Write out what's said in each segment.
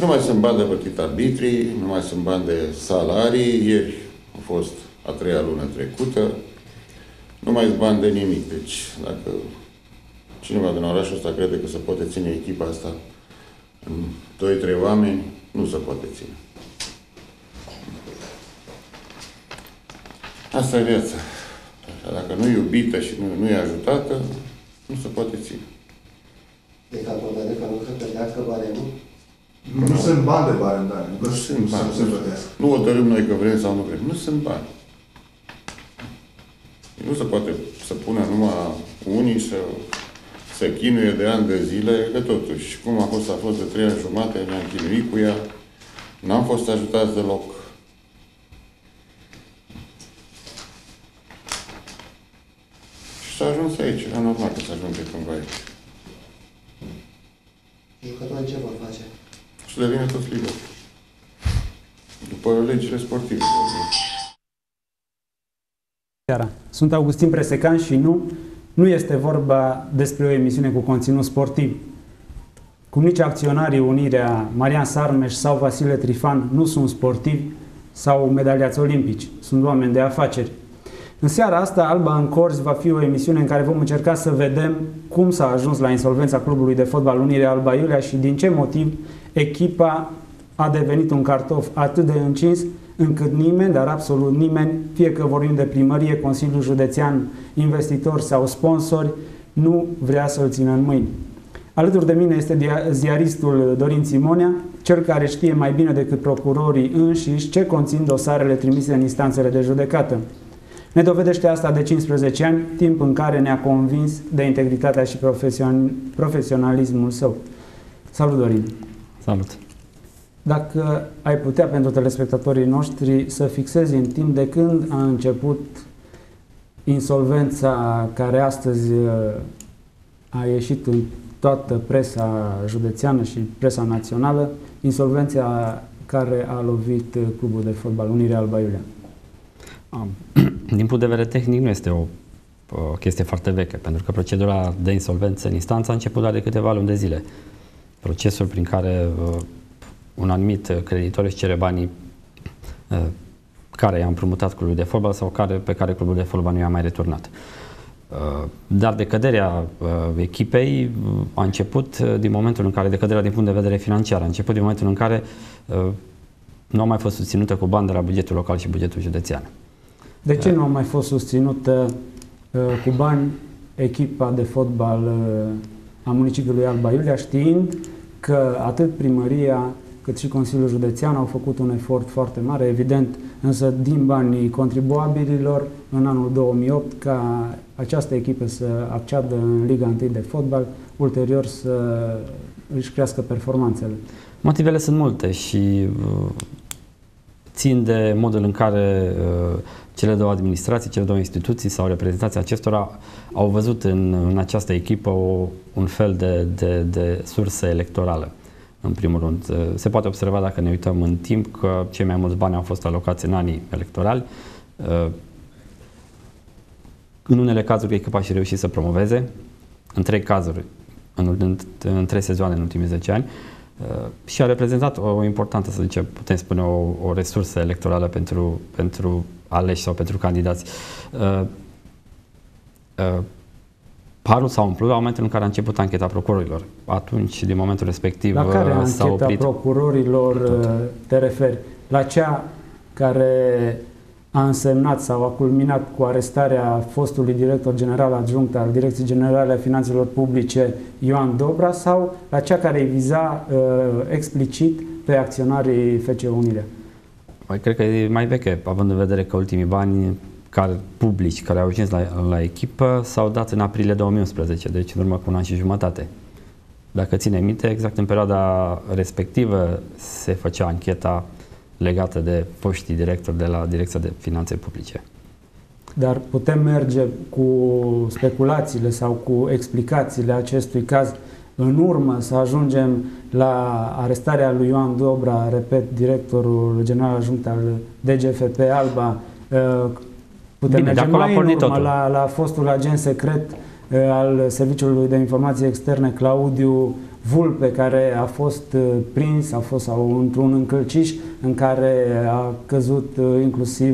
nu mai sunt bani de plătit arbitrii, nu mai sunt bani de salarii. Ieri a fost a 3-a lună trecută. Nu mai sunt bani de nimic. Deci, dacă cineva din orașul ăsta crede că se poate ține echipa asta în 2-3 oameni, nu se poate ține. Asta e viața. Dacă nu e iubită și nu e ajutată, nu se poate ține. De ca hotărât că nu se plătească baremul? Nu sunt bani de barem, dar nu sunt bani. Nu se plătesc. Nu hotărâm noi că vrem sau nu vrem. Nu sunt bani. Nu se poate să pună numai unii să chinuie de ani de zile, că totuși, cum a fost de 3 ani jumate, ne-am chinuit cu ea, n-am fost ajutați deloc. Și s-a ajuns aici, era normal că s-a ajunge cândva aici. Jucătorul ce vor face? Și devine tot liber. După legile sportive. Sunt Augustin Presecan și nu este vorba despre o emisiune cu conținut sportiv. Cum nici acționarii Unirea, Marian Sarmeș sau Vasile Trifan nu sunt sportivi sau medaliați olimpici, sunt oameni de afaceri. În seara asta, Alba în Corzi va fi o emisiune în care vom încerca să vedem cum s-a ajuns la insolvența clubului de fotbal Unirea Alba Iulia și din ce motiv echipa a devenit un cartof atât de încins încât nimeni, dar absolut nimeni, fie că vorbim de primărie, Consiliul Județean, investitori sau sponsori, nu vrea să-l țină în mâini. Alături de mine este ziaristul Dorin Simonea, cel care știe mai bine decât procurorii înșiși ce conțin dosarele trimise în instanțele de judecată. Ne dovedește asta de 15 ani, timp în care ne-a convins de integritatea și profesionalismul său. Salut, Dorin! Salut! Dacă ai putea pentru telespectatorii noștri să fixezi în timp de când a început insolvența care astăzi a ieșit în toată presa județeană și presa națională, insolvența care a lovit clubul de fotbal Unirea Alba Iulia. Din punct de vedere tehnic nu este o chestie foarte veche, pentru că procedura de insolvență în instanță a început doar de câteva luni de zile. Procesul prin care un anumit creditor își cere banii care i-a împrumutat clubul de fotbal sau pe care clubul de fotbal nu i-a mai returnat. Dar decăderea echipei a început din momentul în care, decăderea din punct de vedere financiar, a început din momentul în care nu a mai fost susținută cu bani de la bugetul local și bugetul județean. De ce nu a mai fost susținută cu bani echipa de fotbal a municipiului Alba Iulia, știind că atât primăria cât și Consiliul Județean au făcut un efort foarte mare, evident, însă din banii contribuabililor în anul 2008 ca această echipă să acceadă în Liga 1 de fotbal, ulterior să își crească performanțele? Motivele sunt multe și țin de modul în care cele două administrații, cele două instituții sau reprezentanții acestora au văzut în această echipă un fel de sursă electorală. În primul rând, se poate observa dacă ne uităm în timp că cei mai mulți bani au fost alocați în anii electorali. În unele cazuri echipa și reușit să promoveze, în 3 cazuri, în 3 sezoane în ultimii 10 ani, și a reprezentat o importantă, să zicem, putem spune, o resursă electorală pentru aleși sau pentru candidați. Parul s-a umplut la momentul în care a început ancheta procurorilor. Atunci, din momentul respectiv, la care s-a oprit. ancheta procurorilor te referi? La cea care a însemnat sau a culminat cu arestarea fostului director general adjunct al Direcției Generale a Finanțelor Publice, Ioan Dobra, sau la cea care îi viza explicit pe acționarii FC Unirea? Cred că e mai veche, având în vedere că ultimii bani publici care au ajuns la echipă s-au dat în aprilie 2011, deci în urmă cu un an și jumătate. Dacă ține minte, exact în perioada respectivă se făcea ancheta legată de foștii directori de la Direcția de Finanțe Publice. Dar putem merge cu speculațiile sau cu explicațiile acestui caz în urmă să ajungem la arestarea lui Ioan Dobra, repet, directorul general adjunct al DGFP Alba. Putem merge mai în urmă la fostul agent secret al Serviciului de Informații Externe, Claudiu Vulpe, care a fost prins, sau într-un încălciș în care a căzut inclusiv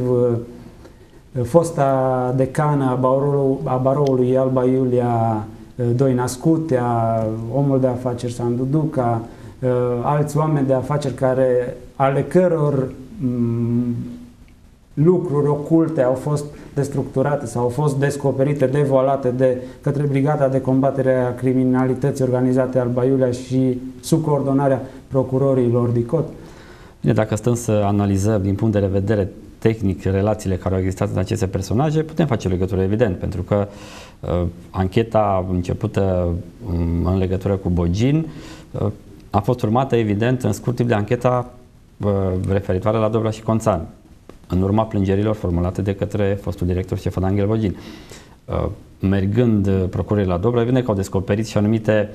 fosta decană a baroului Alba Iulia Doina Scutea, omul de afaceri Sandu Duca, alți oameni de afaceri ale căror lucruri oculte au fost destructurate sau au fost descoperite, devoalate de către Brigada de Combatere a Criminalității Organizate Alba Iulia și sub coordonarea procurorilor DICOT. Bine, dacă stăm să analizăm din punct de vedere tehnic relațiile care au existat în aceste personaje, putem face legătură, evident, pentru că ancheta începută în legătură cu Bogin a fost urmată, evident, în scurt timp de ancheta referitoare la Dobra și Conțan, în urma plângerilor formulate de către fostul director Ștefan Angel Bogin. Mergând procurorii la Dobra, evident că au descoperit și anumite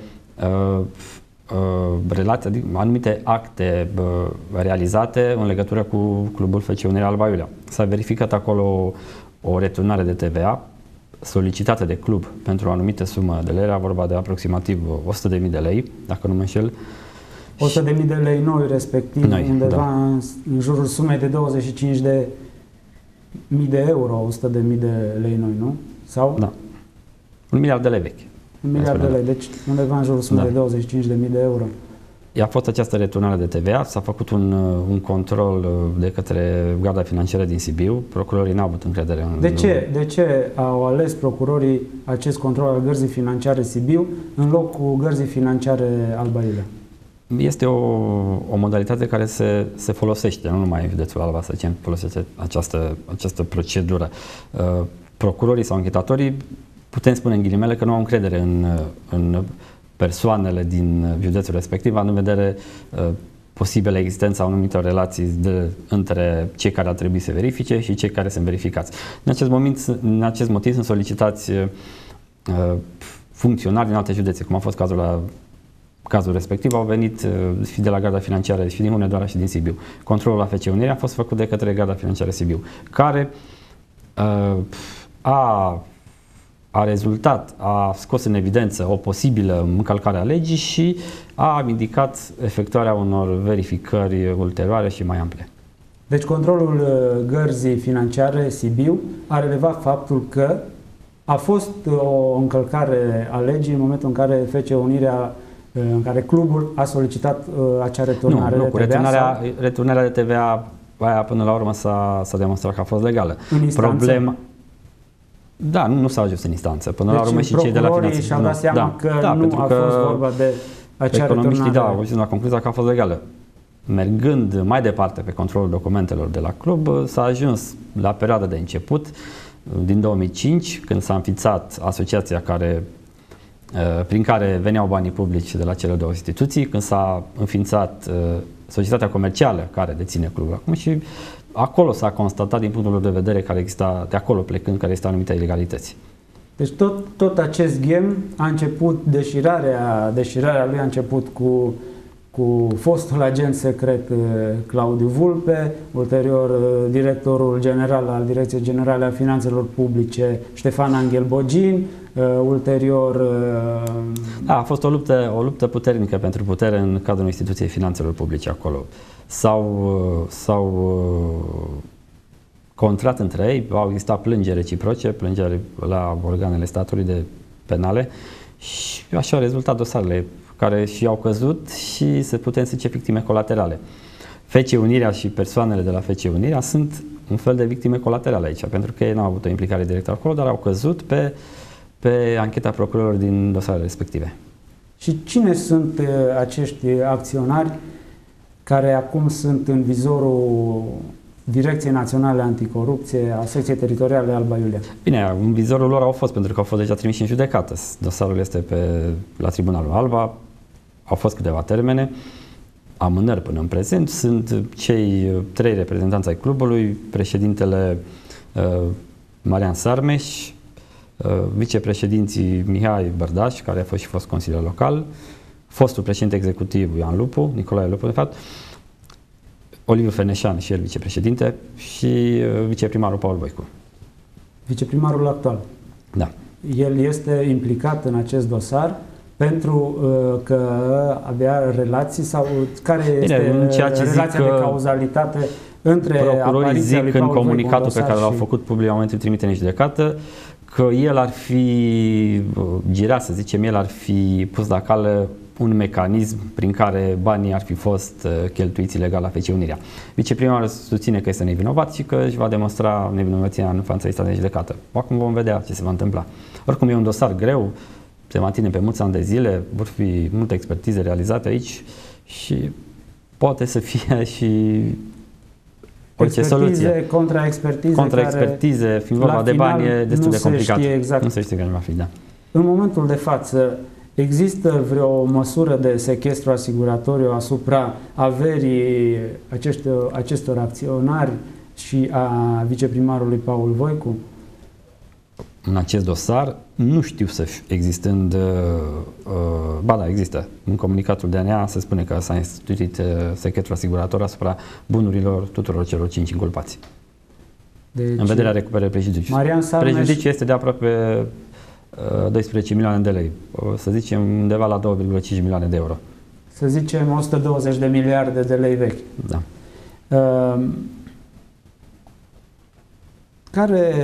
relații, anumite acte realizate în legătură cu clubul FC Unirea Alba Iulia. S-a verificat acolo o returnare de TVA solicitată de club pentru o anumită sumă de lei, era vorba de aproximativ 100.000 de lei, dacă nu mă înșel. 100.000 de lei noi, respectiv noi, undeva în jurul sumei de 25.000 de euro, 100.000 de lei noi, nu? Sau? Da. 1 miliard de lei vechi. 1 miliard de lei, deci undeva în jurul sumei de 25.000 de euro. A fost această returnare de TVA, s-a făcut un control de către Garda Financiară din Sibiu, procurorii n-au avut încredere în... De ce au ales procurorii acest control al Gărzii Financiare Sibiu în loc cu Gărzii Financiare Alba Iulia? Este o modalitate care se folosește, nu numai în județul Alba, să zicem, folosește această procedură. Procurorii sau anchetatorii, putem spune în ghilimele că nu au încredere în persoanele din județul respectiv, având în vedere posibilă existența anumitor relații între cei care ar trebui să verifice și cei care sunt verificați. În acest motiv sunt solicitați funcționari din alte județe, cum a fost cazul respectiv, au venit și de la Garda Financiară, și din Hunedoara și din Sibiu. Controlul la FC Unirea a fost făcut de către Garda Financiară Sibiu, care a rezultat, a scos în evidență o posibilă încălcare a legii și a indicat efectuarea unor verificări ulterioare și mai ample. Deci controlul Gărzii Financiare Sibiu a relevat faptul că a fost o încălcare a legii în momentul în care FC Unirea, în care clubul a solicitat acea returnare de TVA? Returnarea de TVA, aia până la urmă s-a demonstrat că a fost legală. În instanță? Da, nu s-a ajuns în instanță. Până deci la urmă și cei de la finanțe și-au dat seama că nu a fost vorba de acea returnare. Au ajuns la concluzia că a fost legală. Mergând mai departe pe controlul documentelor de la club, s-a ajuns la perioada de început, din 2005, când s-a înființat asociația prin care veneau banii publici de la cele două instituții, când s-a înființat societatea comercială care deține clubul acum și acolo s-a constatat din punctul lor de vedere care exista, de acolo plecând, care există anumite ilegalități. Deci tot acest ghem a început, deșirarea lui a început cu fostul agent secret Claudiu Vulpe, ulterior directorul general al Direcției Generale a Finanțelor Publice Ștefan Angel Bogin, ulterior... Da, a fost o luptă puternică pentru putere în cadrul instituției finanțelor publice acolo. S-au contrat între ei, au existat plângeri reciproce, plângeri la organele statului de penale și așa au rezultat dosarele care și au căzut și se putem zice victime colaterale. FC Unirea și persoanele de la FC Unirea sunt un fel de victime colaterale aici, pentru că ei nu au avut o implicare directă acolo, dar au căzut pe ancheta procurorilor din dosarele respective. Și cine sunt acești acționari care acum sunt în vizorul Direcției Naționale Anticorupție a Secției Teritoriale Alba Iulia? Bine, în vizorul lor au fost pentru că au fost deja trimiși în judecată. Dosarul este la Tribunalul Alba, au fost câteva termene, amânări până în prezent. Sunt cei 3 reprezentanți ai clubului, președintele Marian Sarmeș, vicepreședinții Mihai Bărdaș, care a fost și fost consilier local, fostul președinte executiv Ioan Nicolae Lupu, de fapt, Oliviu Feneșan și el vicepreședinte și viceprimarul Paul Voicu. Viceprimarul actual. Da. El este implicat în acest dosar pentru că avea relații sau care este în ceea ce relația de cauzalitate între procurorii apariția lui zic în Paul Voicu comunicatul pe dosar care l-au și- făcut public la momentul trimiterii în judecată că el ar fi girat, să zicem, el ar fi pus la cale un mecanism prin care banii ar fi fost cheltuiți ilegal la FC Unirea. Viceprimarul susține că este nevinovat și că își va demonstra nevinovăția în fața instanței de judecată. Acum vom vedea ce se va întâmpla. Oricum e un dosar greu, se manține pe mulți ani de zile, vor fi multe expertize realizate aici și poate să fie și orice soluție. Contra-expertize, fiind vorba de bani, e destul de complicat. Exact. Nu se știe care va fi, da. În momentul de față, există vreo măsură de sechestru asiguratoriu asupra averii acestor acționari și a viceprimarului Paul Voicu? În acest dosar nu știu să existând, ba da, există. În comunicatul DNA se spune că s-a instituit sechestru asigurator asupra bunurilor tuturor celor 5 inculpați. Deci, În vederea recuperării prejudiciului. Marian Sarmeș, Prejudiciul este de aproape 12 milioane de lei, să zicem undeva la 2,5 milioane de euro. să zicem 120 de miliarde de lei vechi. Da. Care,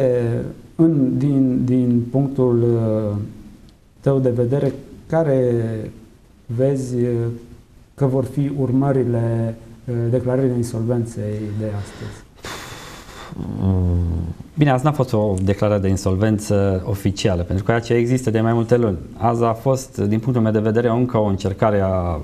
din punctul tău de vedere, care vezi că vor fi urmările declarării de insolvenței de astăzi? Bine, azi n-a fost o declarare de insolvență oficială, pentru că aceea există de mai multe luni. Azi a fost, din punctul meu de vedere, încă o încercare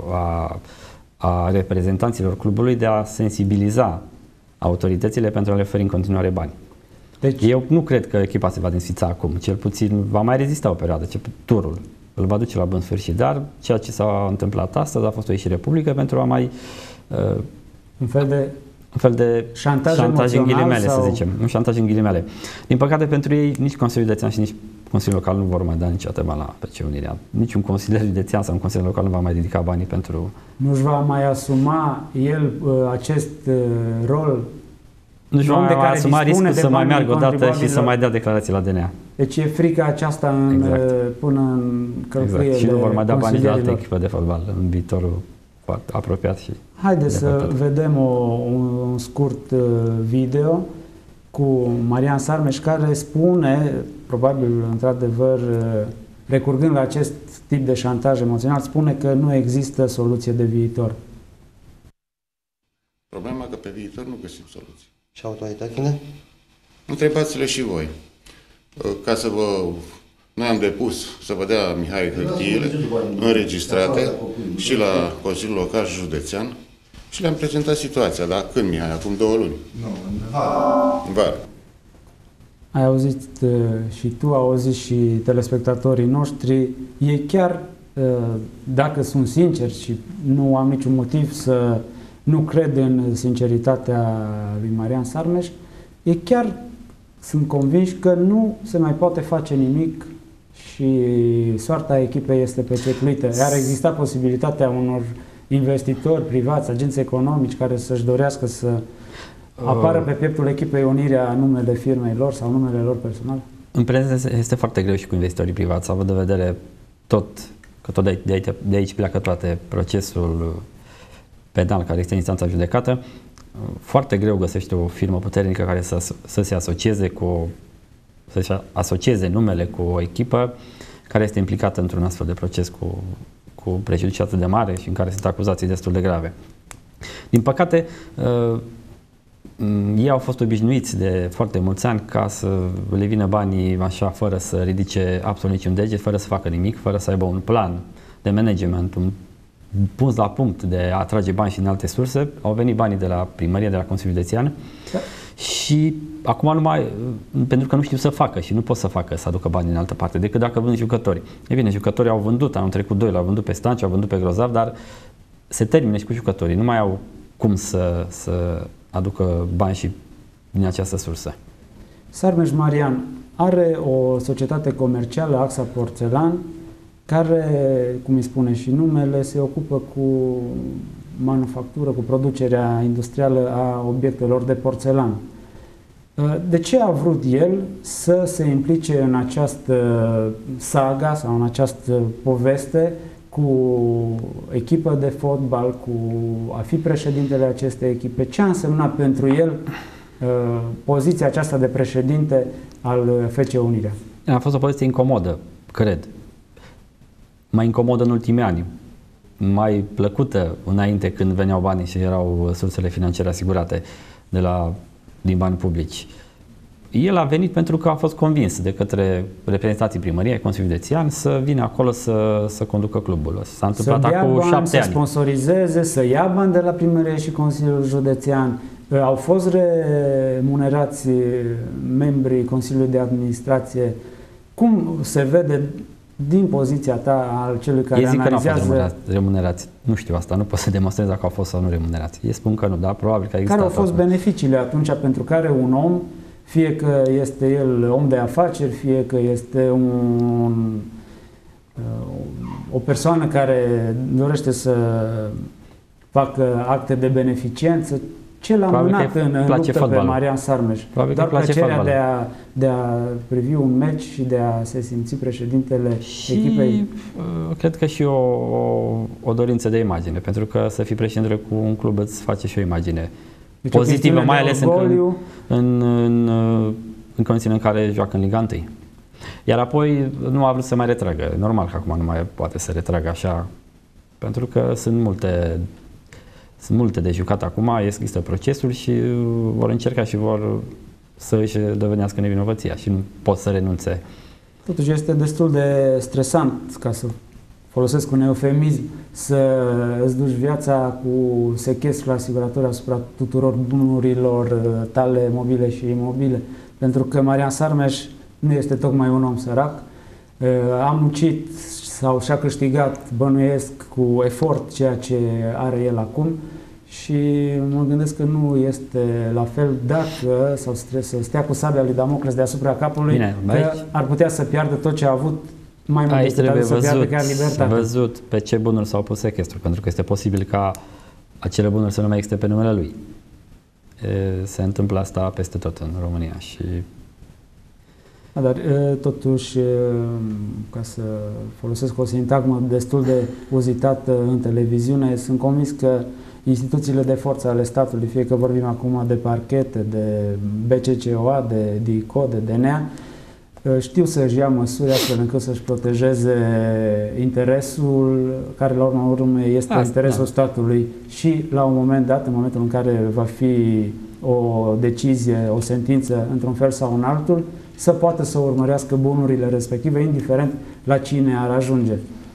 a reprezentanților clubului de a sensibiliza autoritățile pentru a le oferi în continuare bani. Deci, Eu nu cred că echipa se va desfița acum, cel puțin va mai rezista o perioadă, turul îl va duce la bun sfârșit, dar ceea ce s-a întâmplat astăzi a fost o ieșire publică pentru a mai un fel de șantaj în ghilimele, sau... să zicem, un șantaj în ghilimele. Din păcate pentru ei, nici Consiliul Județean și nici Consiliul Local nu vor mai da niciodată bani la FC Unirea. Niciun consilier județean sau un consilier local nu va mai dedica banii pentru... Nu-și va mai asuma el acest rol? Nu-și va mai asuma riscul să mai meargă o dată și să mai dea declarații la DNA. Deci e frica aceasta până în călcâiele. Exact. Și nu vor mai da bani de alte echipe de fotbal în viitorul foarte apropiat și haideți să vedem un scurt video cu Marian Sarmeș, care spune, probabil într-adevăr, recurgând la acest tip de șantaj emoțional, spune că nu există soluție de viitor. Problema e că pe viitor nu găsim soluții. Și autoritățile? Întrebați-le și voi. Ca să vă... Noi am depus să vă dea Mihai hârtiile înregistrate și la Consiliul Local și Județean și le-am prezentat situația. Dar când, Mihai? Acum 2 luni? Nu, în vară. În vară. Ai auzit și tu, au auzit și telespectatorii noștri. Ei chiar, dacă sunt sinceri și nu am niciun motiv să nu cred în sinceritatea lui Marian Sarmeș, ei chiar sunt convinși că nu se mai poate face nimic și soarta echipei este pecetluită. Ar exista posibilitatea unor investitori privați, agenți economici care să-și dorească să apară pe pieptul echipei Unirea numele firmei lor sau numele lor personal? În prezent este foarte greu și cu investitorii privați, având în vedere că tot de aici pleacă toate procesul penal care este în instanța judecată. Foarte greu găsești o firmă puternică care să se asocieze să-și asocieze numele cu o echipă care este implicată într-un astfel de proces cu prejudiciu atât de mare și în care sunt acuzații destul de grave. Din păcate, ei au fost obișnuiți de foarte mulți ani ca să le vină banii așa, fără să ridice absolut niciun deget, fără să facă nimic, fără să aibă un plan de management, un pus la punct de a atrage bani și în alte surse. Au venit banii de la primărie, de la Consiliul Județean și acum pentru că nu știu să facă și nu pot să facă, să aducă bani în altă parte, decât dacă vând jucători. E bine, jucătorii au vândut, anul trecut 2 l-au vândut pe Stanciu, au vândut pe Grozav, dar se termină și cu jucătorii. Nu mai au cum să aducă bani și din această sursă. Sarmeș Marian are o societate comercială, Axa Porțelan, care, cum îi spune și numele, se ocupă cu manufactură, cu producerea industrială a obiectelor de porțelan. De ce a vrut el să se implice în această saga sau în această poveste cu echipă de fotbal, cu a fi președintele acestei echipe? Ce a însemnat pentru el poziția aceasta de președinte al FC Unirea? A fost o poziție incomodă, cred. Mai incomodă în ultimii ani. Mai plăcută înainte când veneau banii și erau sursele financiare asigurate din bani publici. El a venit pentru că a fost convins de către reprezentanții primăriei, Consiliul Județean, să vină acolo să conducă clubul. S-a întâmplat acum 7 ani. Să sponsorizeze, să ia bani de la primărie și Consiliul Județean. Au fost remunerați membrii Consiliului de Administrație. Cum se vede din poziția ta al celui care analizează? Ei zic că nu au fost remunerați. Nu știu asta, nu pot să demonstrez dacă au fost sau nu remunerați. Ei spun că nu, dar probabil că există. Care au fost beneficiile atunci pentru care un om, fie că este el om de afaceri, fie că este o persoană care dorește să facă acte de beneficență, ce l-a mânat în luptă pe Marian Sarmeș? Doar plăcerea de a privi un meci și de a se simți președintele echipei? Cred că și o dorință de imagine, pentru că să fii președinte cu un club îți face și o imagine pozitivă, mai ales în condițiile în care joacă în Liga 1. Iar apoi nu a vrut să mai retragă. Normal că acum nu mai poate să retragă așa, pentru că sunt multe de jucat acum, există procesul și vor încerca și vor să își dovedească nevinovăția și nu pot să renunțe. Totuși este destul de stresant, ca să folosesc un eufemism, să îți duci viața cu sechestru asigurator asupra tuturor bunurilor tale mobile și imobile, pentru că Marian Sarmeș nu este tocmai un om sărac, a muncit sau și-a câștigat, bănuiesc, cu efort ceea ce are el acum și mă gândesc că nu este la fel dacă sau să stea cu sabia lui Damocles deasupra capului. Bine, că ar putea să piardă tot ce a avut, mai mult decât să piardă chiar libertatea. Văzut pe ce bunuri s-au pus sechestru, pentru că este posibil ca acele bunuri să nu mai existe pe numele lui. Se întâmplă asta peste tot în România și... Dar totuși, ca să folosesc o sintagmă destul de uzitată în televiziune, sunt convins că instituțiile de forță ale statului, fie că vorbim acum de parchete, de BCCOA, de DICO, de DNA, știu să-și ia măsuri astfel încât să-și protejeze interesul, care la urma urmei este interesul statului și la un moment dat, în momentul în care va fi o decizie, o sentință într-un fel sau în altul, să poată să urmărească bunurile respective, indiferent la cine ar ajunge.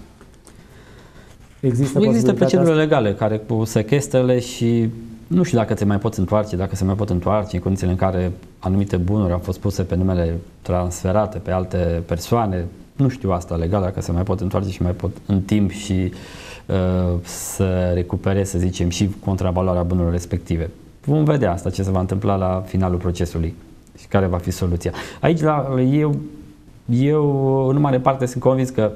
Există proceduri legale care cu sechestrele și nu știu dacă te mai poți întoarce, dacă se mai pot întoarce în condițiile în care anumite bunuri au fost puse pe numele transferate pe alte persoane. Nu știu asta legal, dacă se mai pot întoarce și mai pot în timp și să recupereze, să zicem, și contravaloarea bunurilor respective. Vom vedea asta ce se va întâmpla la finalul procesului și care va fi soluția. Aici eu în mare parte sunt convins că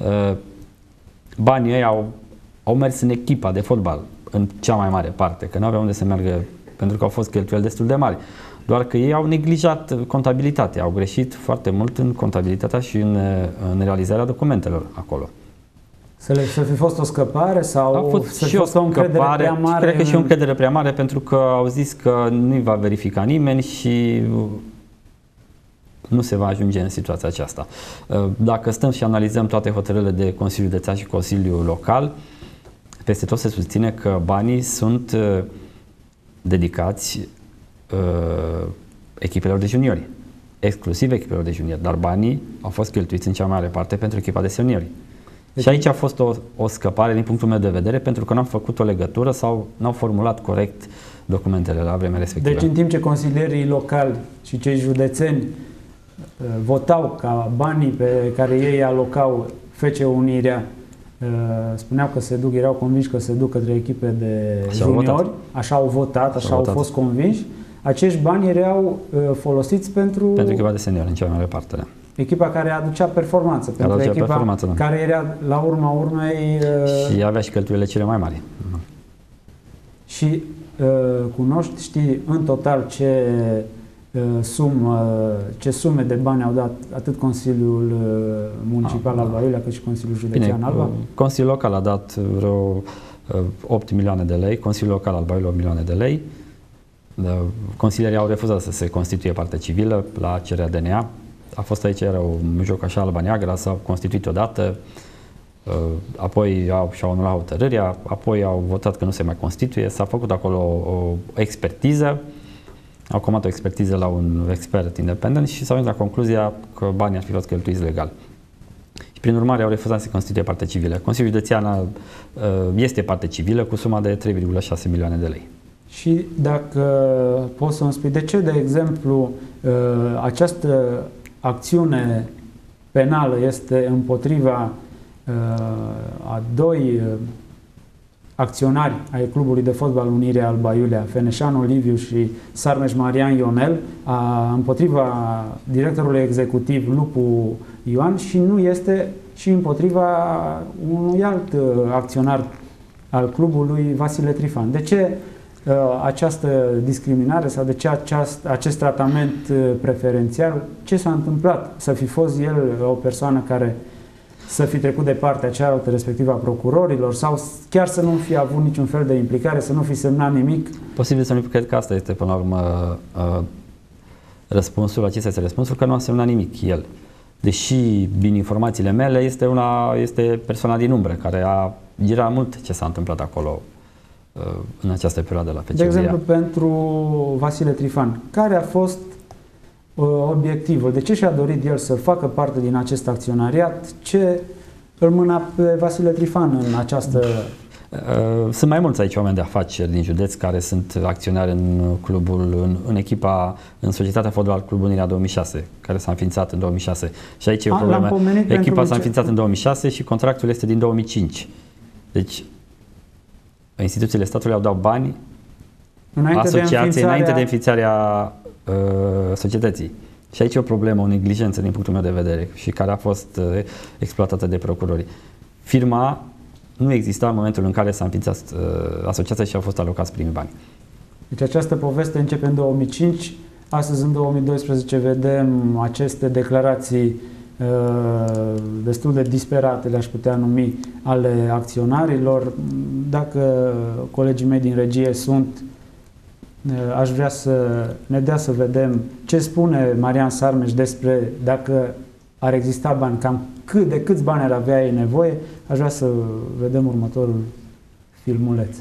banii ăia au mers în echipa de fotbal în cea mai mare parte, că nu aveau unde să meargă pentru că au fost cheltuieli destul de mari. Doar că ei au neglijat contabilitatea, au greșit foarte mult în contabilitatea și în realizarea documentelor acolo. Să fi fost o scăpare sau să fi fost o încredere prea mare? Cred că și o încredere prea mare, pentru că au zis că nu-i va verifica nimeni și nu se va ajunge în situația aceasta. Dacă stăm și analizăm toate hotărârile de Consiliul Județean și Consiliul Local, peste tot se susține că banii sunt dedicați echipelor de juniori, exclusiv echipelor de juniori, dar banii au fost cheltuiți în cea mai mare parte pentru echipa de seniori. Deci, și aici a fost o scăpare din punctul meu de vedere, pentru că n-am făcut o legătură sau n-au formulat corect documentele la vremea respectivă. Deci în timp ce consilierii locali și cei județeni votau ca banii pe care ei alocau FC Unirea, spuneau că se duc, erau convinși că se duc către echipe de juniori, așa au votat, așa au fost convinși, acești bani erau folosiți pentru echipa de seniori în cea mai mare parte. Da. Echipa care aducea performanță, pentru echipa care era la urma urmei... Și avea și cheltuielile cele mai mari. Și știi în total ce ce sume de bani au dat atât Consiliul Municipal Alba Iulia cât și Consiliul Județean Alba? Consiliul Local a dat vreo 8 milioane de lei, Consiliul Local Alba Iulia 8 milioane de lei. Consilierii au refuzat să se constituie parte civilă la cererea DNA. A fost aici, era un joc așa alba neagră, s-au constituit odată, apoi și-au anulat hotărârea, apoi au votat că nu se mai constituie, s-a făcut acolo o expertiză, au comandat o expertiză la un expert independent și s-au ajuns la concluzia că banii ar fi fost cheltuiți legal. Și prin urmare au refuzat să se constituie parte civilă. Consiliul Județean este parte civilă cu suma de 3,6 milioane de lei. Și dacă poți să-mi spui, de ce, de exemplu, această acțiune penală este împotriva a doi acționari ai clubului de fotbal Unirea Alba Iulia, Feneșanu Liviu și Sarmeș Marian Ionel, împotriva directorului executiv Lupu Ioan și nu este și împotriva unui alt acționar al clubului, Vasile Trifan? De ce această discriminare sau de ce acest tratament preferențial? Ce s-a întâmplat? Să fi fost el o persoană care să fi trecut de partea cealaltă, respectiv a procurorilor, sau chiar să nu fi avut niciun fel de implicare, să nu fi semnat nimic? Posibil să nu, cred că asta este până la urmă răspunsul, acesta este răspunsul, că nu a semnat nimic el. Deși, din informațiile mele, este persoana din umbră, care a girat mult ce s-a întâmplat acolo în această perioadă la FCV. De exemplu, pentru Vasile Trifan, care a fost obiectivul? De ce și-a dorit el să facă parte din acest acționariat? Ce îl mâna pe Vasile Trifan în această... Sunt mai mulți aici oameni de afaceri din județ care sunt acționari în clubul, în Societatea Fotbal Club Unirea 2006, care s-a înființat în 2006. Și aici e o problemă. Echipa s-a înființat în 2006 și contractul este din 2005. Deci, instituțiile statului au dat bani asociației înainte de înființarea societății. Și aici e o problemă, o neglijență din punctul meu de vedere și care a fost exploatată de procurori. Firma nu exista în momentul în care s-a înființat asociația și au fost alocați primii bani. Deci această poveste începe în 2005, astăzi în 2012 vedem aceste declarații destul de disperate, le-aș putea numi, ale acționarilor. Dacă colegii mei din regie sunt, aș vrea să ne dea să vedem ce spune Marian Sarmeș despre dacă ar exista bani, cam de câți bani ar avea ei nevoie. Aș vrea să vedem următorul filmuleț.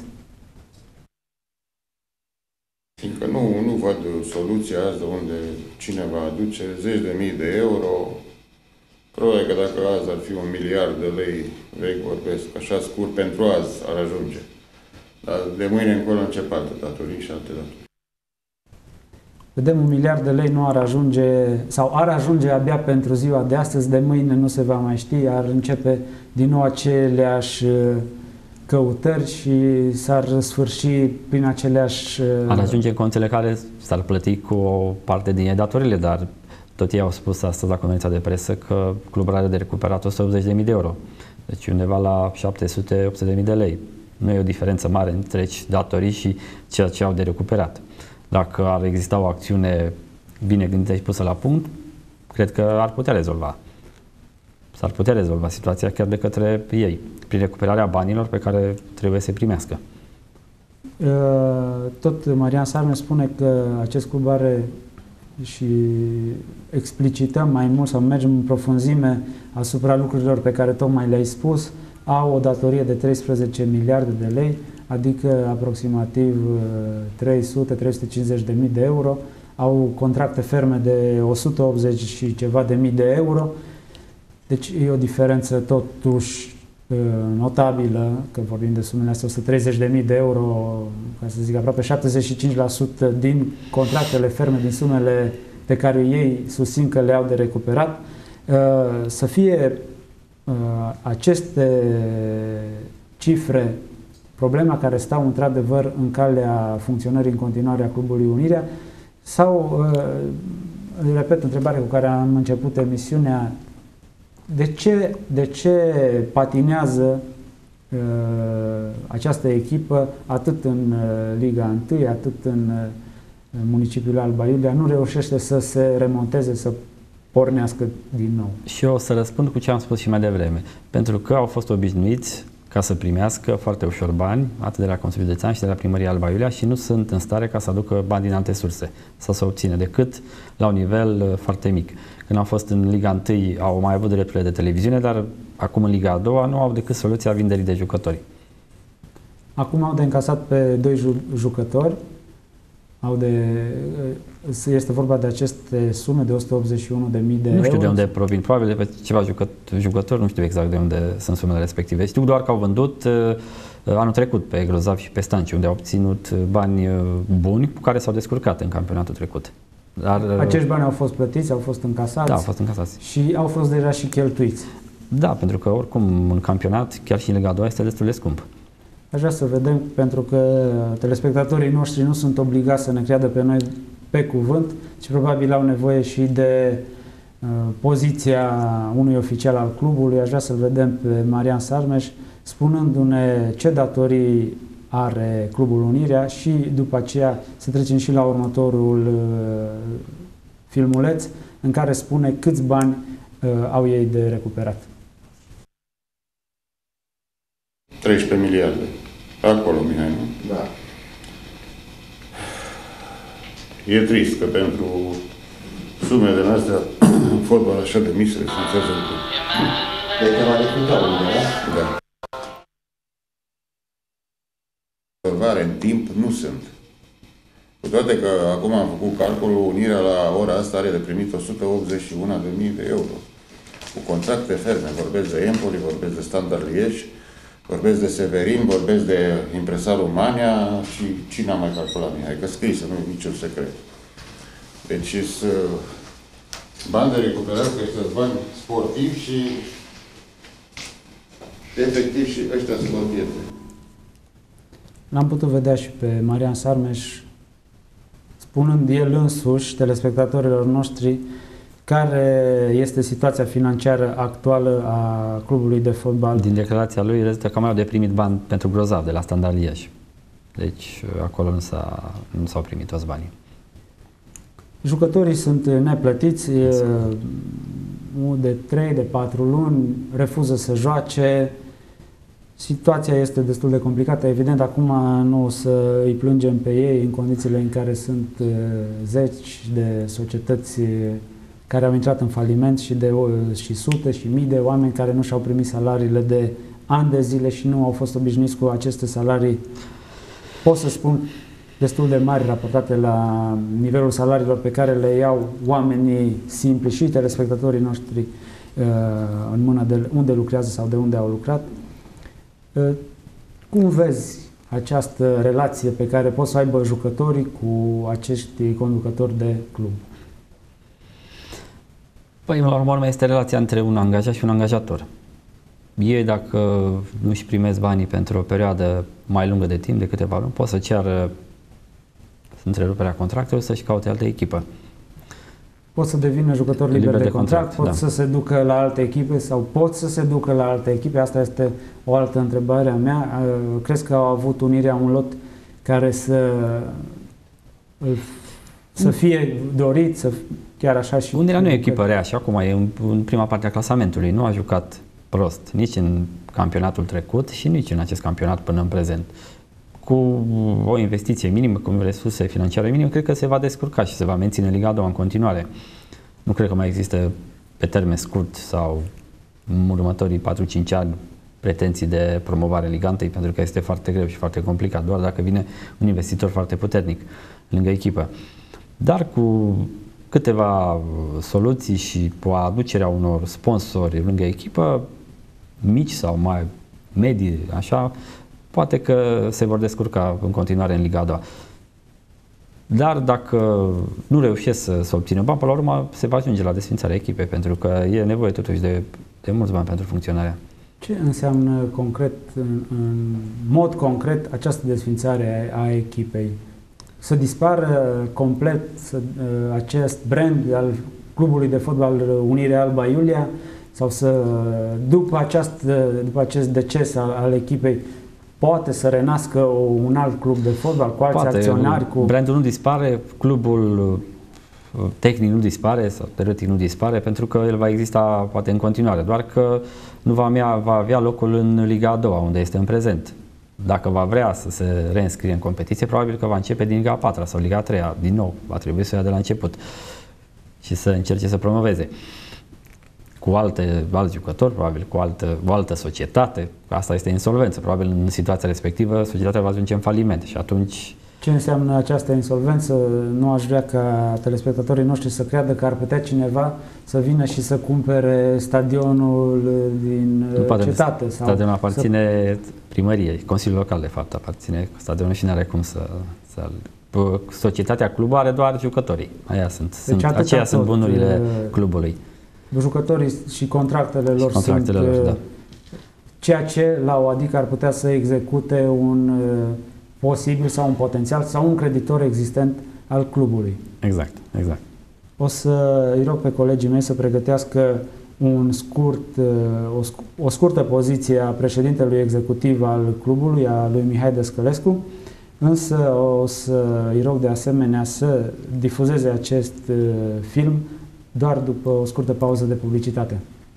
Fiindcă nu văd soluția azi de unde cineva aduce zeci de mii de euro. Probabil că dacă azi ar fi 1 miliard de lei, vechi vorbesc, așa scurt, pentru azi ar ajunge. Dar de mâine încolo încep alte datorii și alte datorii. Vedem 1 miliard de lei nu ar ajunge, sau ar ajunge abia pentru ziua de astăzi, de mâine nu se va mai ști, ar începe din nou aceleași căutări și s-ar sfârși prin aceleași... Ar ajunge în contele care s-ar plăti cu o parte din datorile, dar tot ei au spus astăzi la conferința de presă că clubul are de recuperat 180.000 de euro. Deci undeva la 700-800.000 de lei. Nu e o diferență mare între datorii și ceea ce au de recuperat. Dacă ar exista o acțiune bine gândită și pusă la punct, cred că ar putea rezolva. S-ar putea rezolva situația chiar de către ei, prin recuperarea banilor pe care trebuie să-i primească. Tot Marian Sarmeș spune că acest club are, și explicităm mai mult sau mergem în profunzime asupra lucrurilor pe care tocmai le-ai spus, au o datorie de 13 miliarde de lei, adică aproximativ 300-350 de mii de euro, au contracte ferme de 180 și ceva de mii de euro, deci e o diferență totuși notabilă, că vorbim de sumele astea, 130 de mii de euro, ca să zic aproape 75% din contractele ferme, din sumele pe care ei susțin că le-au de recuperat, să fie aceste cifre problema care stau într-adevăr în calea funcționării în continuare a Clubului Unirea sau, repet, întrebarea cu care am început emisiunea, de ce patinează această echipă atât în Liga 1, atât în municipiul Alba Iulia nu reușește să se remonteze, să pornească din nou. Și eu o să răspund cu ce am spus și mai devreme. Pentru că au fost obișnuiți ca să primească foarte ușor bani, atât de la Consiliul Județean și de la Primăria Alba Iulia, și nu sunt în stare ca să aducă bani din alte surse sau să obțină, decât la un nivel foarte mic. Când au fost în Liga 1 au mai avut drepturile de televiziune, dar acum în Liga a doua nu au decât soluția vinderii de jucători. Acum au de încasat pe 2 jucători. Este vorba de aceste sume de 181.000 de euro. Nu știu de unde provin, probabil de pe ceva jucători, nu știu exact de unde sunt sumele respective. Știu doar că au vândut anul trecut pe Grozav și pe Stanci, unde au obținut bani buni cu care s-au descurcat în campionatul trecut. Dar, acești bani au fost plătiți, au fost încasați, da, au fost încasați. Și au fost deja și cheltuiți. Da, pentru că oricum în campionat, chiar și în Liga 2, este destul de scump. Aș vrea să vedem, pentru că telespectatorii noștri nu sunt obligați să ne creadă pe noi pe cuvânt, ci probabil au nevoie și de poziția unui oficial al clubului. Aș vrea să-l vedem pe Marian Sarmeș spunându-ne ce datorii are Clubul Unirea și după aceea să trecem și la următorul filmuleț în care spune câți bani au ei de recuperat. 13 miliarde. Acolo, Mihai, nu? Da. E trist că pentru sumele de astea, fotbal așa de mici, se desfințează lucruri. Deci te va definița unde, da? Da. Salvare în timp nu sunt. Cu toate că acum am făcut calculul, Unirea la ora asta are de primit 181.000 de euro. Cu contracte ferme. Vorbesc de Empoli, vorbesc de Standard Liège, vorbesc de Severin, vorbesc de Impresarul Mania și cine a mai calculat, Mihai? Că scrie, să nu e niciun secret. Deci sunt bani de recuperat, că ăștia sunt bani sportivi și efectiv și ăștia sunt la pierdere. L-am putut vedea și pe Marian Sarmeș spunând el însuși telespectatorilor noștri care este situația financiară actuală a clubului de fotbal. Din declarația lui rezultă că mai au de primit bani pentru Grozav de la Standard Liège. Deci acolo nu s-au primit toți banii. Jucătorii sunt neplătiți, de 3, de 4 luni, refuză să joace. Situația este destul de complicată. Evident, acum nu o să îi plângem pe ei în condițiile în care sunt zeci de societăți care au intrat în faliment și sute și mii de oameni care nu și-au primit salariile de ani de zile și nu au fost obișnuiți cu aceste salarii, pot să spun, destul de mari raportate la nivelul salariilor pe care le iau oamenii simpli și telespectatorii noștri în mână de unde lucrează sau de unde au lucrat. Cum vezi această relație pe care pot să aibă jucătorii cu acești conducători de club? Păi, la urmă, este relația între un angajat și un angajator. Ei, dacă nu își primesc banii pentru o perioadă mai lungă de timp, de câteva luni, pot să ceară întreruperea contractului, să-și caute altă echipă. Pot să devină jucători liberi de contract, pot să se ducă la alte echipe sau pot să se ducă la alte echipe? Asta este o altă întrebare a mea. Crezi că au avut Unirea un lot care să fie dorit, chiar așa și... Unirea nu e echipă rea și acum e în prima parte a clasamentului. Nu a jucat prost nici în campionatul trecut și nici în acest campionat până în prezent. Cu o investiție minimă, cu resurse financiare minime, cred că se va descurca și se va menține Liga a doua în continuare. Nu cred că mai există pe termen scurt sau în următorii 4-5 ani pretenții de promovare în Liga 1, pentru că este foarte greu și foarte complicat, doar dacă vine un investitor foarte puternic lângă echipă. Dar cu câteva soluții și cu aducerea unor sponsori lângă echipă, mici sau mai medii, așa, poate că se vor descurca în continuare în Liga a doua. Dar dacă nu reușesc să obțină bani, până la urmă se va ajunge la desfințarea echipei, pentru că e nevoie totuși de mulți bani pentru funcționarea. Ce înseamnă concret, în mod concret, această desfințare a echipei? Să dispară complet acest brand al clubului de fotbal Unirea Alba Iulia sau să, după acest deces al echipei, poate să renască un alt club de fotbal cu alți acționari? Brandul nu dispare, clubul tehnic nu dispare sau teoretic nu dispare, pentru că el va exista poate în continuare, doar că nu va avea locul în Liga a doua, unde este în prezent. Dacă va vrea să se reînscrie în competiție, probabil că va începe din Liga a patra sau Liga a treia, din nou, va trebui să o ia de la început și să încerce să promoveze cu alți jucători, probabil cu o altă societate. Asta este insolvență, probabil în situația respectivă societatea va ajunge în faliment și atunci... Ce înseamnă această insolvență? Nu aș vrea ca telespectatorii noștri să creadă că ar putea cineva să vină și să cumpere stadionul din cetate. Stadionul aparține primăriei, Consiliul Local de fapt aparține stadionul și nu are cum să societatea clubului are doar jucătorii. Aceia sunt bunurile clubului. Jucătorii și contractele lor sunt da. Ceea ce la o adică ar putea să execute un posibil sau un potențial sau un creditor existent al clubului. Exact. O să îi rog pe colegii mei să pregătească o scurtă poziție a președintelui executiv al clubului, a lui Mihai Dăscălescu, însă o să îi rog de asemenea să difuzeze acest film doar după o scurtă pauză de publicitate.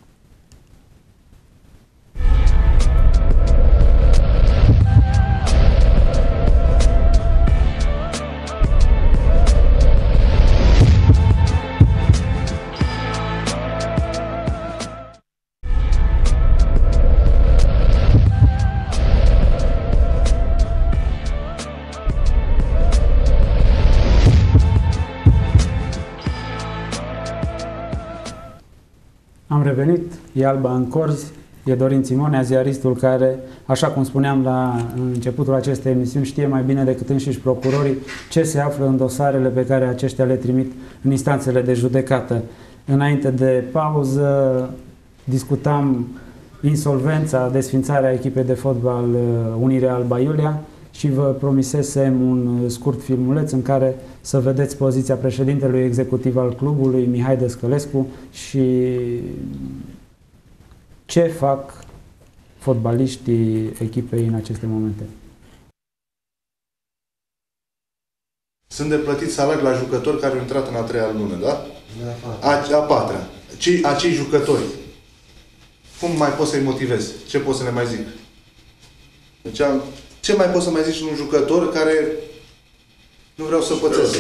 Am revenit, e Alba în Corzi, e Dorin Țimonea, ziaristul care, așa cum spuneam la începutul acestei emisiuni, știe mai bine decât înșiși procurorii ce se află în dosarele pe care aceștia le trimit în instanțele de judecată. Înainte de pauză discutam insolvența, desfințarea echipei de fotbal Unirea Alba Iulia și vă promisesem un scurt filmuleț în care să vedeți poziția președintelui executiv al clubului, Mihai Dăscălescu, și ce fac fotbaliștii echipei în aceste momente. Sunt de plătit salari la jucători care au intrat în a treia lună, da? A patra. Acei jucători. Cum mai poți să-i motivezi? Ce poți să le mai zic? Deci ce mai poți să mai zici un jucător care nu vreau să pățesc?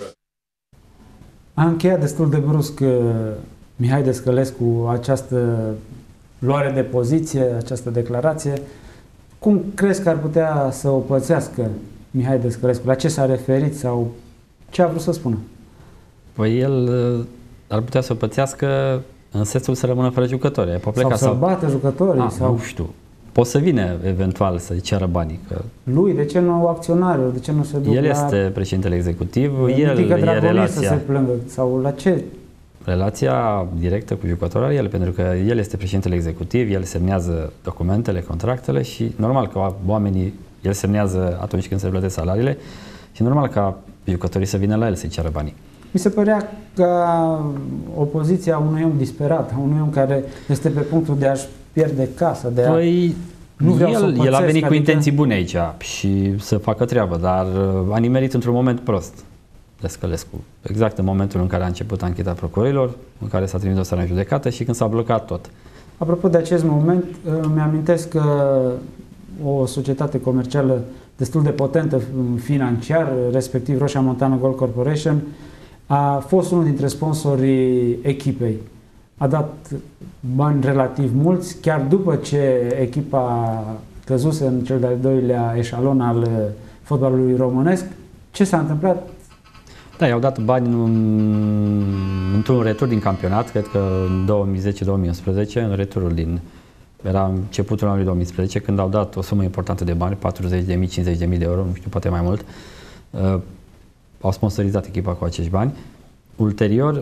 A încheiat destul de brusc Mihai Dăscălescu această luare de poziție, această declarație. Cum crezi că ar putea să o pățească Mihai Dăscălescu? La ce s-a referit sau ce a vrut să spună? Păi el ar putea să o pățească în sensul să rămână fără jucători. Sau să bată jucătorii? Sau... Nu știu. Poate să vină eventual să-i ceară banii. Că... Lui? De ce nu acționarul? De ce nu se duc el este președintele executiv, el e relația... să se plângă. Sau la ce? Relația directă cu jucătorul are el, pentru că el este președintele executiv, el semnează documentele, contractele și normal că oamenii, el semnează atunci când se plătesc salariile și normal ca jucătorii să vină la el să-i ceară banii. Mi se părea ca o poziție a unui om disperat, a unui om care este pe punctul de a-și pierde casa, de a... Păi, el a venit cu intenții bune aici și să facă treabă, dar a nimerit într-un moment prost Dăscălescu. Exact în momentul în care a început ancheta procurorilor, în care s-a trimis dosarul în judecată și când s-a blocat tot. Apropo de acest moment, mi-amintesc că o societate comercială destul de potentă financiar, respectiv Roșia Montană Gold Corporation, a fost unul dintre sponsorii echipei. A dat bani relativ mulți, chiar după ce echipa căzuse în cel de-al doilea eșalon al fotbalului românesc. Ce s-a întâmplat? Da, i-au dat bani într-un retur din campionat, cred că în 2010-2011, în returul era începutul anului 2011, când au dat o sumă importantă de bani, 40.000, 50.000 de euro, nu știu, poate mai mult. Au sponsorizat echipa cu acești bani. Ulterior,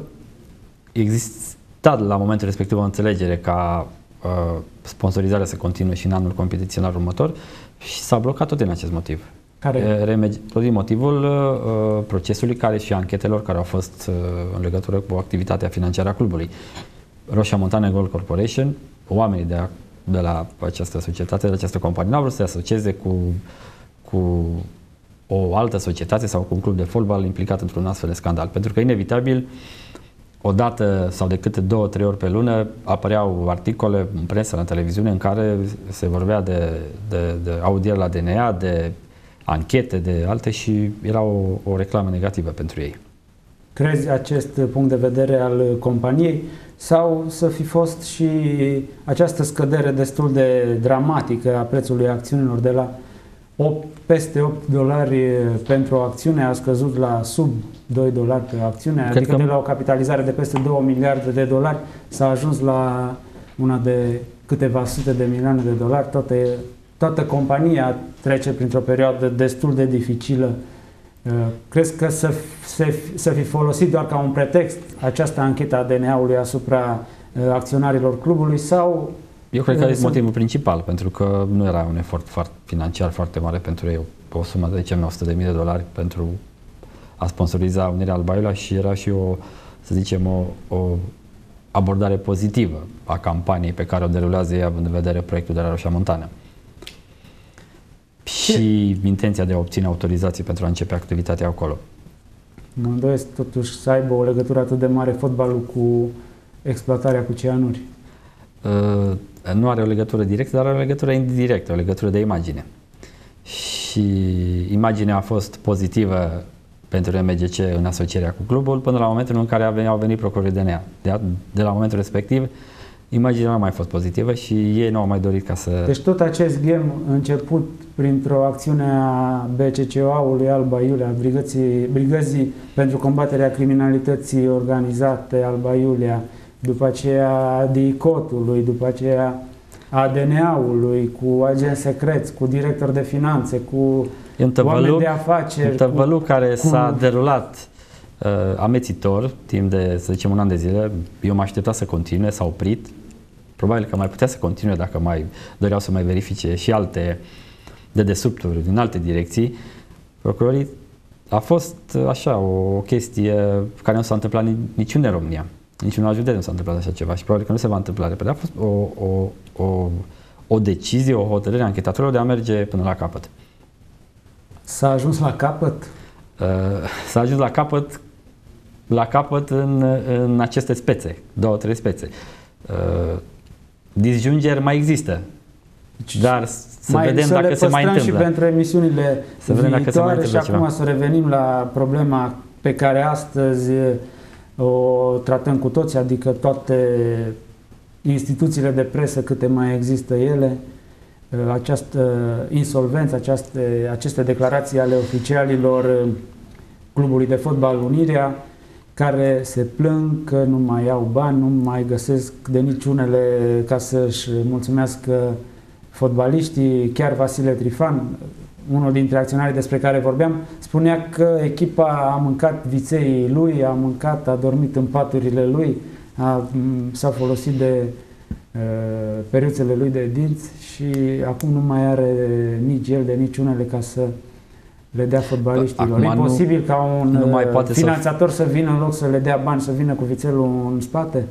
exista la momentul respectiv o înțelegere ca sponsorizarea să continue și în anul competițional următor și s-a blocat tot din acest motiv. Tot din motivul procesului care și anchetelor care au fost în legătură cu activitatea financiară a clubului. Roșia Montană Gold Corporation, oamenii de la această societate, de la această companie. Nu au vrut să se asocieze cu o altă societate sau cu un club de fotbal implicat într-un astfel de scandal. Pentru că, inevitabil, o dată sau de câte 2-3 ori pe lună apăreau articole în presă, la televiziune, în care se vorbea de audieri la DNA, de anchete, de alte și era o reclamă negativă pentru ei. Crezi acest punct de vedere al companiei sau să fi fost și această scădere destul de dramatică a prețului acțiunilor de la peste $8 pentru o acțiune, a scăzut la sub $2 pe acțiune, Cred adică că... de la o capitalizare de peste $2 miliarde s-a ajuns la una de câteva sute de milioane de dolari. Toată compania trece printr-o perioadă destul de dificilă. Crezi că să fi folosit doar ca un pretext această anchetă a DNA-ului asupra acționarilor clubului sau... Eu cred că este motivul principal, pentru că nu era un efort financiar foarte mare pentru ei, o sumă de $100.000 pentru a sponsoriza Unirea Alba Iulia și era și o abordare pozitivă a campaniei pe care o derulează ei, având în vedere proiectul de la Roșia Montană. Și intenția de a obține autorizații pentru a începe activitatea acolo. Mă îndoiesc totuși să aibă o legătură atât de mare fotbalul cu exploatarea cu cianuri. Nu are o legătură directă, dar are o legătură indirectă, o legătură de imagine. Și imaginea a fost pozitivă pentru MGC în asocierea cu clubul până la momentul în care au venit procurorii DNA. De la momentul respectiv, imaginea nu a mai fost pozitivă și ei nu au mai dorit ca să... Deci tot acest game început printr-o acțiune a BCCOA-ului Alba Iulia, Brigăzii pentru combaterea criminalității organizate Alba Iulia, după aceea a DICOT-ului, după aceea a DNA-ului, cu agenți secreți, cu directori de finanțe, cu oameni de afaceri. Un tăvăluc care s-a derulat amețitor timp de, să zicem, un an de zile. Eu mă aștepta să continue, s-a oprit. Probabil că mai putea să continue dacă mai doreau să mai verifice și alte dedesubturi din alte direcții. Procurorii a fost așa o chestie care nu s-a întâmplat niciunde în România. Niciun alt județ nu s-a întâmplat așa ceva și probabil că nu se va întâmpla repede. A fost o decizie, o hotărâre a anchetatorilor de a merge până la capăt. S-a ajuns la capăt? S-a ajuns la capăt în aceste spețe, 2-3 spețe. Disjungeri mai există, dar să vedem dacă se mai întâmplă. Și pentru emisiunile viitoare și acum să revenim la problema pe care astăzi o tratăm cu toți, adică toate instituțiile de presă, câte mai există ele, această insolvență, aceste declarații ale oficialilor Clubului de Fotbal Unirea, care se plâng că nu mai au bani, nu mai găsesc de niciunele ca să-și mulțumească fotbaliștii. Chiar Vasile Trifan, unul dintre acționarii despre care vorbeam, spunea că echipa a mâncat vițeii lui, a dormit în paturile lui, s-a folosit de periuțele lui de dinți și acum nu mai are nici el de niciunele ca să le dea fotbaliștilor. E posibil ca un finanțator să vină în loc să le dea bani, să vină cu vițelul în spate?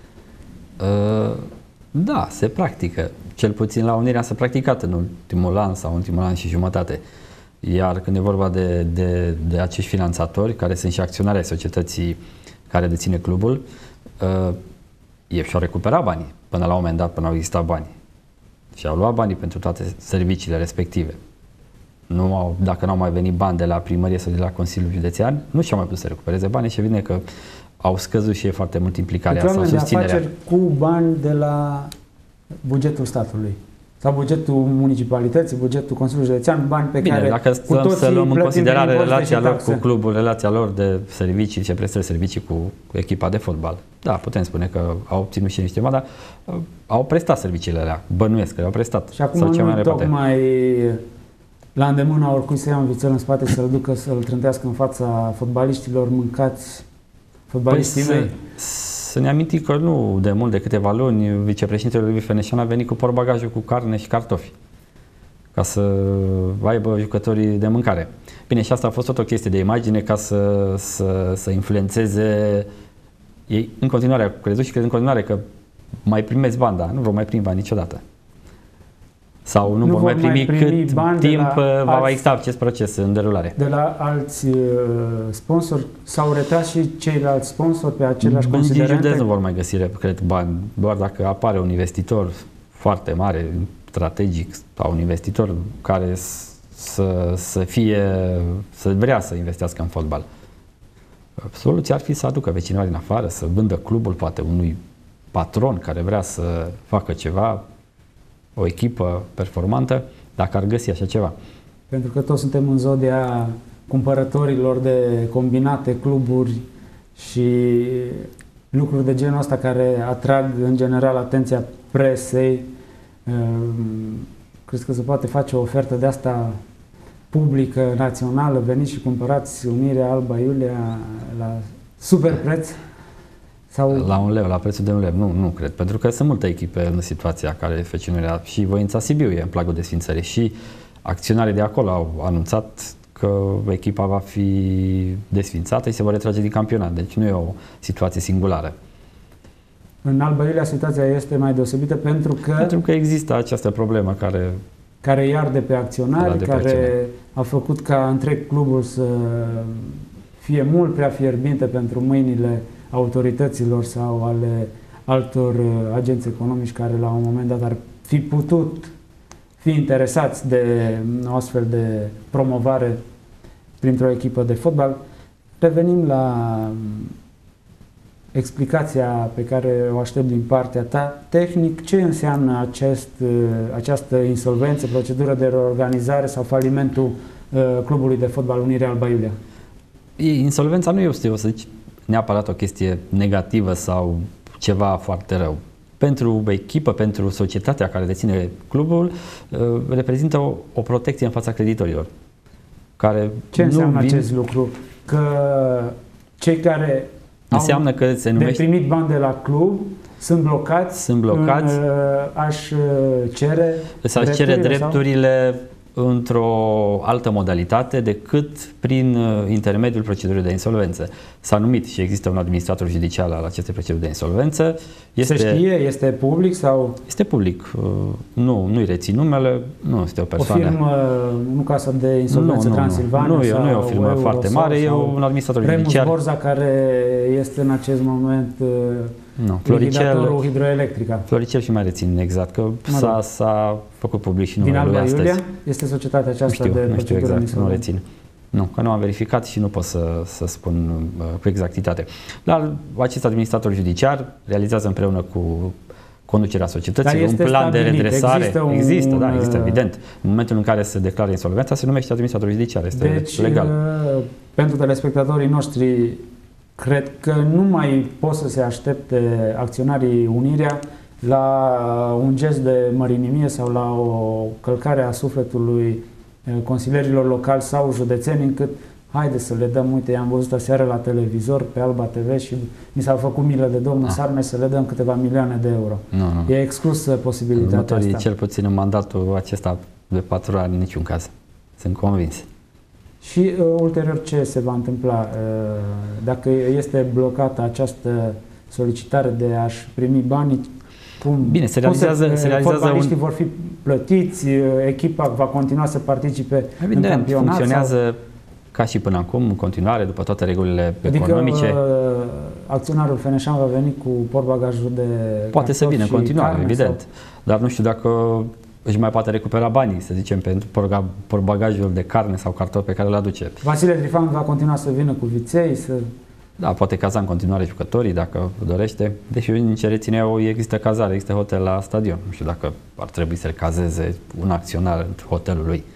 Da, se practică. Cel puțin la Unirea s-a practicat în ultimul an sau ultimul an și jumătate. Iar când e vorba de acești finanțatori, care sunt și acționari ai societății care deține clubul, ei și-au recuperat banii până la un moment dat, până au existat bani. Și-au luat banii pentru toate serviciile respective. Dacă n-au mai venit bani de la primărie sau de la Consiliul Județean, nu și-au mai putut să recupereze bani și evident că au scăzut și e foarte mult implicarea sau susținerea. Afaceri cu bani de la bugetul statului sau bugetul municipalității, bugetul Consiliului Județean, bani pe care dacă cu toții să luăm în considerare relația lor cu clubul, clubul, relația lor de servicii, ce prestă servicii cu echipa de fotbal. Da, putem spune că au obținut și niște bani, dar au prestat serviciile alea, bănuiesc că le-au prestat. Și acum nu tocmai la îndemâna oricui să ia un vițel în spate, să-l ducă, să-l trântească în fața fotbaliștilor mâncați, fotbaliștii mei. Să ne amintim că nu de mult, de câteva luni, vicepreședintele lui Feneșan a venit cu portbagajul cu carne și cartofi ca să aibă jucătorii de mâncare. Bine, și asta a fost tot o chestie de imagine ca să influențeze ei în continuare, au crezut și cred în continuare că mai primeți bani, dar nu vor mai primi bani niciodată. sau nu vor mai primi cât timp va mai exista acest proces în derulare. De la alți sponsori s-au retras și ceilalți sponsori pe aceleași considerente? Din județ nu vor mai găsi, cred, bani, doar dacă apare un investitor foarte mare, strategic, sau un investitor care să vrea să investească în fotbal. Soluția ar fi să aducă vecinari din afară, să vândă clubul poate unui patron care vrea să facă ceva, o echipă performantă, dacă ar găsi așa ceva. Pentru că toți suntem în zodia cumpărătorilor de combinate, cluburi și lucruri de genul ăsta care atrag în general atenția presei. Crezi că se poate face o ofertă de asta publică, națională, veniți și cumpărați Unirea Alba Iulia la super preț? Sau... La 1 leu, la prețul de 1 leu, nu cred, pentru că sunt multe echipe în situația care FC Unirea și Voința Sibiu e în plagul desfințării și acționarii de acolo au anunțat că echipa va fi desfințată și se va retrage din campionat, deci nu e o situație singulară. În Alba Iulia situația este mai deosebită pentru că există această problemă care îi arde pe acționari, care a făcut ca întreg clubul să fie mult prea fierbinte pentru mâinile autorităților sau ale altor agenți economici care la un moment dat ar fi putut fi interesați de o astfel de promovare printr-o echipă de fotbal. Revenim la explicația pe care o aștept din partea ta. Tehnic, ce înseamnă această insolvență, procedură de reorganizare sau falimentul clubului de fotbal Unirea Alba Iulia? Insolvența nu este, o să zic, neapărat o chestie negativă sau ceva foarte rău. Pentru echipă, pentru societatea care deține clubul, reprezintă o protecție în fața creditorilor. Ce înseamnă acest lucru? Că cei care înseamnă că se numește... de primit bani de la club sunt blocați în a-și cere drepturile într-o altă modalitate decât prin intermediul procedurii de insolvență. S-a numit și există un administrator judiciar al acestei proceduri de insolvență. Se știe? Este public sau? Este public. Nu-i rețin numele, nu este o persoană. O firmă, nu Casa de Insolvență Transilvania? Nu e o firmă foarte mare, e un administrator judiciar. Remus Borza, care este în acest moment lichidatorul Hidroelectrica. Floricel și mai rețin exact, că s-a făcut public și numele lui astăzi. Din Alba Iulia este societatea aceasta de nu știu exact, nu rețin. Nu, că nu am verificat și nu pot să spun cu exactitate. Dar acest administrator judiciar realizează împreună cu conducerea societății un plan de redresare. Există, evident. În momentul în care se declară insolvența, se numește administrator judiciar, este legal. Pentru telespectatorii noștri, cred că nu mai pot să se aștepte acționarii Unirea la un gest de mărinimie sau la o călcare a sufletului consilierilor locali sau județeni, încât haide să le dăm, uite, i-am văzut aseară la televizor pe Alba TV și mi s-a făcut milă de domnul Sarmes să le dăm câteva milioane de euro. E exclusă posibilitatea asta. Cel puțin în mandatul acesta de 4 ani, în niciun caz. Sunt convins. Și ulterior ce se va întâmpla? Dacă este blocată această solicitare de a-și primi banii, Bine, se realizează fotbaliștii vor fi plătiți, echipa va continua să participe în campionat? Funcționează ca și până acum, în continuare, după toate regulile economice. Adică acționarul Feneșan va veni cu portbagajul de poate să vină în continuare, evident. Dar nu știu dacă își mai poate recupera banii, să zicem, pentru portbagajul de carne sau cartofi pe care îl aduce. Vasile Trifan va continua să vină cu viței, Da, poate caza în continuare jucătorii, dacă dorește. Deși în ce reține eu, există cazare, există hotel la stadion. Nu știu dacă ar trebui să-l cazeze un acționar în hotelul lui.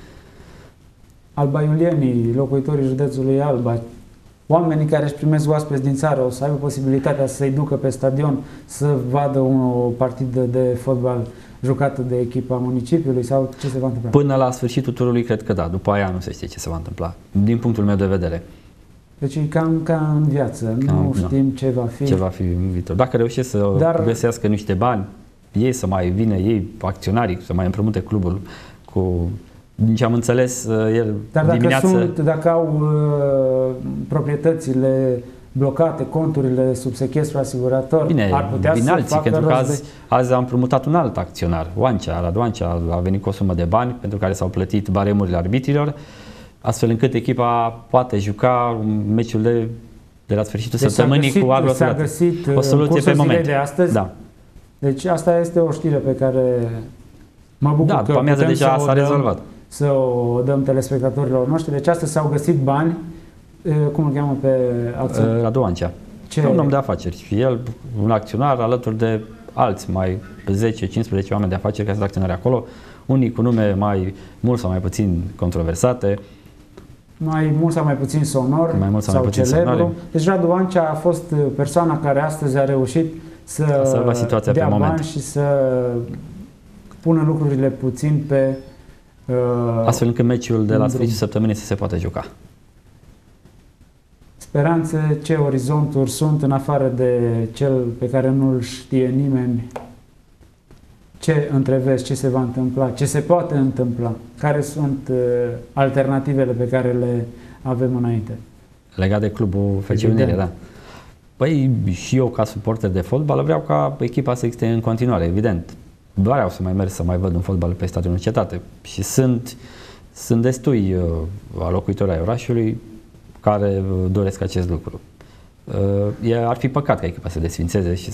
Alba Iulienii, locuitorii județului Alba, oamenii care își primesc oaspeți din țară, o să aibă posibilitatea să-i ducă pe stadion să vadă o partidă de fotbal jucată de echipa municipiului sau ce se va întâmpla? Până la sfârșitul turului, cred că da. După aia nu se știe ce se va întâmpla, din punctul meu de vedere. Deci e cam ca în viață, nu știm ce va fi. Ce va fi în viitor. Dacă reușesc să găsească niște bani, ei să mai vină, acționarii, să mai împrumute clubul cu... Din ce am înțeles, el Dar dimineață... dacă au proprietățile blocate conturile sub sechestru asigurator, Bine, ar putea vin să alții, facă pentru că rost de... azi am împrumutat un alt acționar, Radu Ancea, a venit cu o sumă de bani pentru care s-au plătit baremurile arbitrilor, astfel încât echipa poate juca meciurile de la sfârșitul săptămânii cu arbul s-a găsit o soluție pe moment. De astăzi. Da. Deci asta este o știre pe care mă bucur că după amiază deja s-a rezolvat. Să o dăm telespectatorilor noștri. Deci astăzi s-au găsit bani, cum îl cheamă pe acționar? Radu Ancea. Un om de afaceri și el un acționar alături de alți mai 10-15 oameni de afaceri care sunt acționari acolo, unii cu nume mai mult sau mai puțin controversate. Mai mult sau mai puțin sonor mai mult sau mai puțin celebru. Sonore. Deci Radu Ancea a fost persoana care astăzi a reușit să situația dea pe bani moment și să pună lucrurile puțin pe astfel încât meciul de la sfârșitul săptămânii să se poată juca. Speranțe, ce orizonturi sunt în afară de cel pe care nu-l știe nimeni? Ce întrevezi, ce se va întâmpla, ce se poate întâmpla? Care sunt alternativele pe care le avem înainte? Legat de clubul FC Unirea, da. Păi și eu ca suporter de fotbal vreau ca echipa să existe în continuare, evident. Vreau să mai merg să mai văd un fotbal pe stadionul Cetate și sunt destui locuitori ai orașului care doresc acest lucru. Ar fi păcat ca echipa să desfințeze și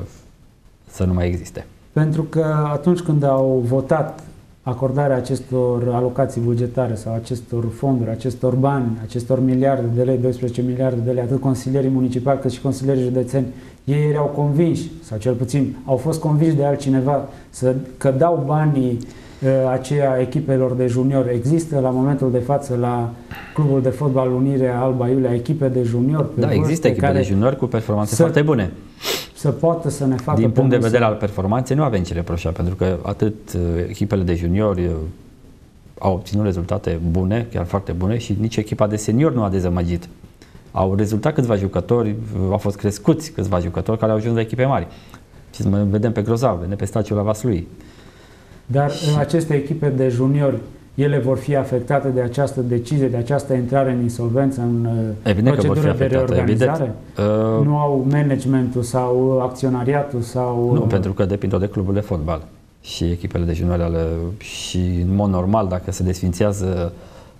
să nu mai existe. Pentru că atunci când au votat acordarea acestor alocații bugetare sau acestor fonduri, acestor bani, acestor miliarde de lei, 12 miliarde de lei, atât consilierii municipali cât și consilierii județeni, ei erau convinși, sau cel puțin au fost convinși de altcineva că dau banii aceia echipelor de junior. Există la momentul de față la clubul de fotbal Unirea Alba Iulia echipe de junior? Da, există echipe de junior cu performanțe foarte bune. Să poată să ne facă... Din punct de vedere al performanței nu avem ce reproșa, pentru că atât echipele de juniori au obținut rezultate bune, chiar foarte bune, și nici echipa de senior nu a dezamăgit. Au rezultat câțiva jucători, au fost crescuți câțiva jucători care au ajuns la echipe mari. Și să vedem pe Grozav, vedem pe Staciul la Vaslui. Dar aceste echipe de juniori, ele vor fi afectate de această decizie, de această intrare în insolvență, în procedură de reorganizare? Nu au managementul sau acționariatul sau... Nu, pentru că depind tot de clubul de fotbal și echipele de juniori și în mod normal, dacă se desfințează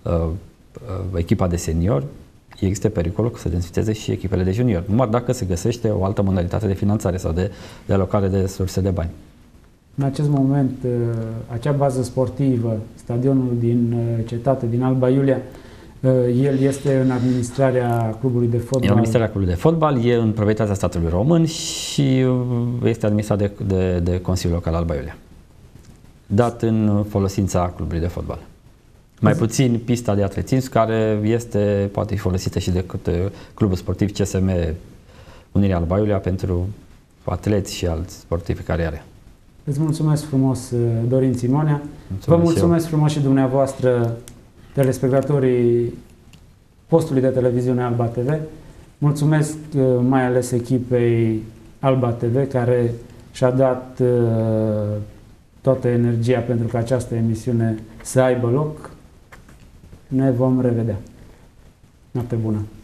echipa de seniori, există pericolul să se desfințeze și echipele de juniori, numai dacă se găsește o altă modalitate de finanțare sau de alocare de surse de bani. În acest moment, acea bază sportivă, stadionul din Cetate, din Alba Iulia, el este în administrarea clubului de fotbal? În administrarea clubului de fotbal, e în proprietatea statului român și este administrat de Consiliul Local Alba Iulia, dat în folosința clubului de fotbal. Mai puțin pista de atletism, care poate fi folosită și de clubul sportiv CSM Unirea Alba Iulia pentru atleți și alți sportivi care are. Îți mulțumesc frumos, Dorin Simonea. Vă mulțumesc frumos și dumneavoastră, telespectatorii postului de televiziune Alba TV. Mulțumesc mai ales echipei Alba TV, care și-a dat toată energia pentru ca această emisiune să aibă loc. Ne vom revedea. Noapte bună!